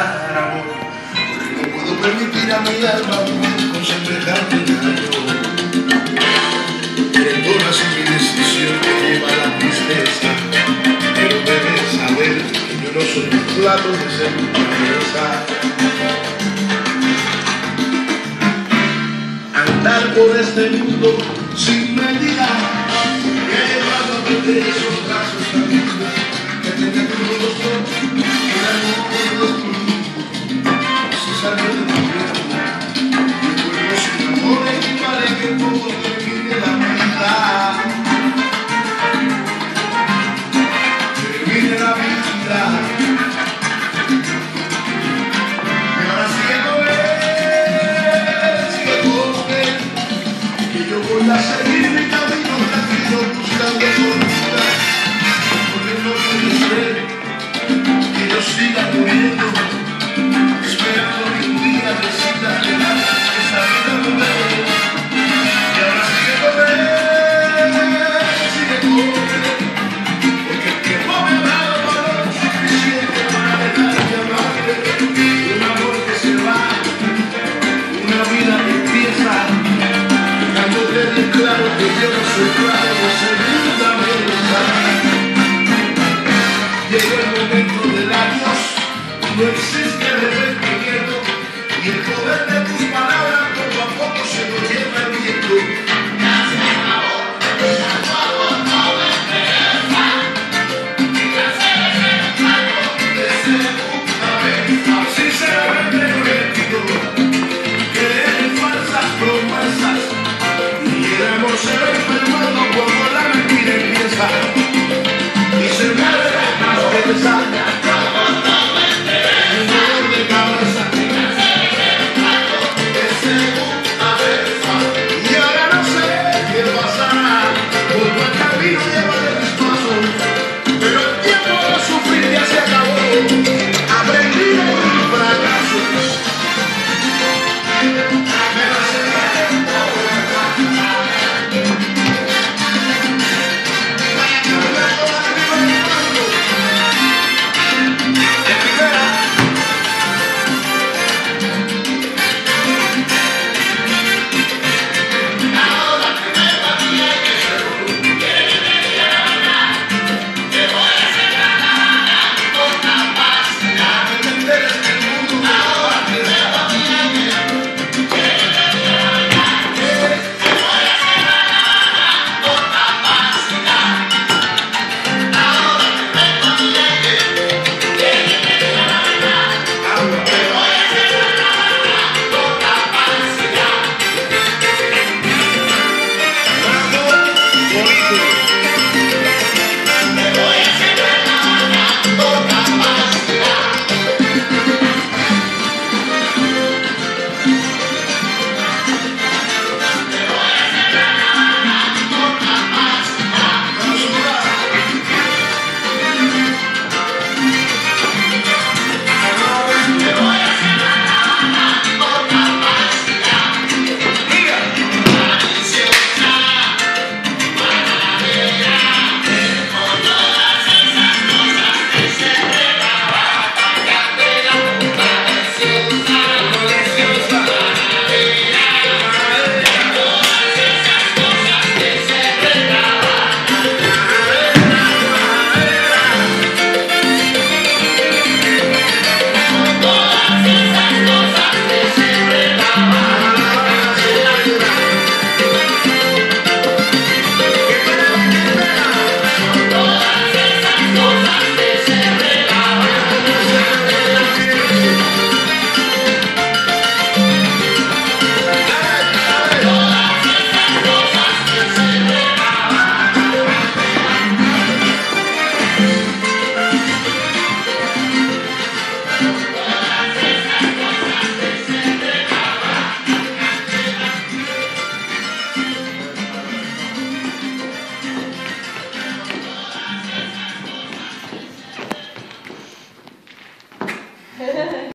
dar amor, porque no puedo permitir a mi alma vivir con semejante engaño. Perdona si mi decisión te lleva a la tristeza, pero debes saber que yo no soy un plato de cerveza. Andar por este mundo sin medida, llevándote de esos brazos tan lindos que tengan tu rostro y la luz si sale de tu cuerpo. Mi cuerpo sin amor equivale que poco termine la vida. Termine la vida. Y ahora sigue con él, que yo voy a seguir mi camino tranquilo buscando fortuna, porque no puede ser que yo siga muriendo, esperando que un día decida dejar esa vida moderna. Y ahora sigue con él, porque el tiempo me ha dado valor suficiente para dejar de amarle, un amor que se va, una vida que empieza. Claro que yo no soy claro de segunda mesa. Llegó el momento del adiós, no existe arrepentimiento, y el poder de tus palabras poco a poco se lo lleva el viento. Ya se acabó, no me interesa, ya se me algo de segunda mesa. Sinceramente no entiendo que eres falsas promesas. El amor se ve enfermando cuando la mentira empieza y se mueve más que te salga un dolor de cabeza de segunda vez. Y ahora no sé qué pasará, por cuál camino llevaré mis pasos, pero el tiempo de sufrir ya se acabó. Aprendí de mi fracaso.